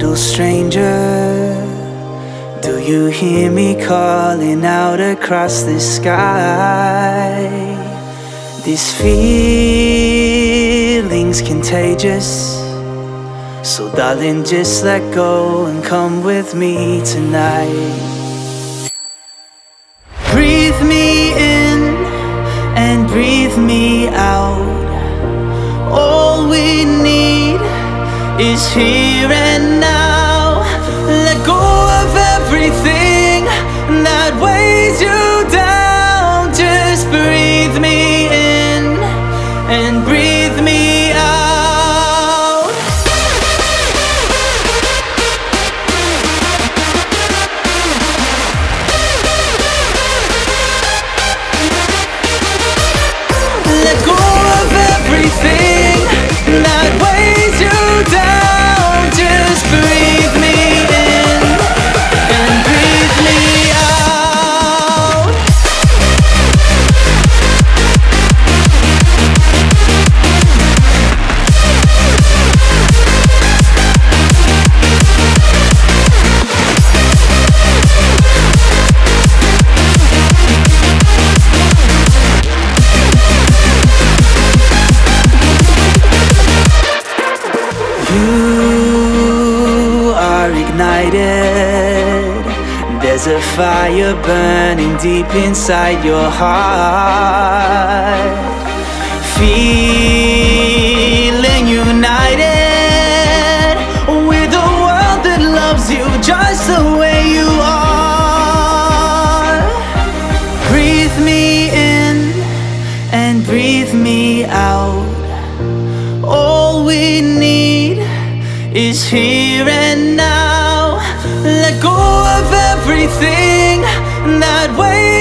little stranger, do you hear me calling out across the sky? This feeling's contagious, so darling, just let go and come with me tonight. Breathe me in and breathe me out. All we need is here and now. Let go of everything that weighs you down. Just breathe me in and breathe me out. Let go of everything that weighs you down. Just breathe me in and breathe me out. You are ignited. There's a fire burning deep inside your heart. Feeling united with a world that loves you just the way you are. Breathe me in and breathe me out. All we need is here and now. Let go of everything that weighs